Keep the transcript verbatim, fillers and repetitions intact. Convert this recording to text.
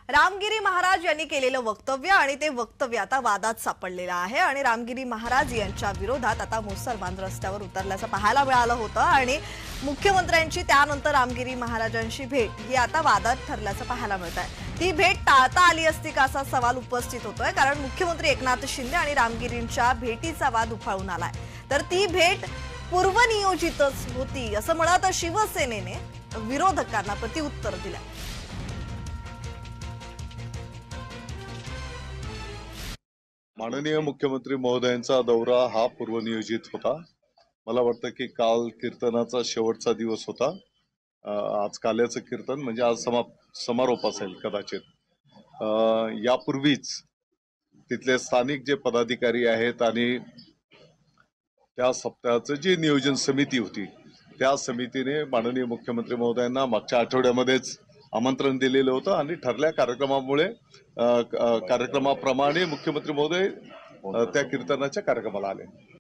रामगिरी महाराज यांनी केलेलं वक्तव्य आणि ते वक्तव्य आता वादात सापडलेलं आहे आणि रामगिरी महाराज यांच्या विरोधात आता मुसलमान रस्त्यावर उतरल्याचं पाहायला मिळालं होतं आणि मुख्यमंत्र्यांची त्यानंतर रामगिरी महाराजांची भेट ही आता वादात ठरल्याचं पाहायला मिळत आहे। ती भेट टाळता आली असती का असा सवाल उपस्थित होतोय, कारण मुख्यमंत्री एकनाथ शिंदे आणि रामगिरींच्या भेटीचा वाद उफाळून आलाय। तर ती भेट पूर्वनियोजितच होती असं म्हणत शिवसेनेने विरोधकांना प्रत्युत्तर दिलं। माननीय मुख्यमंत्री महोदयांचा दौरा हा पूर्वनियोजित होता। मला वाटतं की काल कीर्तनाचा शेवटचा दिवस होता। आज काल्याचं कीर्तन म्हणजे आज समाप समारोप असेल कदाचित। यापूर्वीच तिथले स्थानिक जे पदाधिकारी आहेत आणि त्या सप्ताहाचं जे नियोजन समिती होती त्या समितीने माननीय मुख्यमंत्री महोदयांना मागच्या आठवड्यामध्येच आमंत्रण दिलेलं होतं आणि ठरल्या कार्यक्रमामुळे कार्यक्रमाप्रमाणे मुख्यमंत्री महोदय त्या कीर्तनाच्या कार्यक्रमाला आले।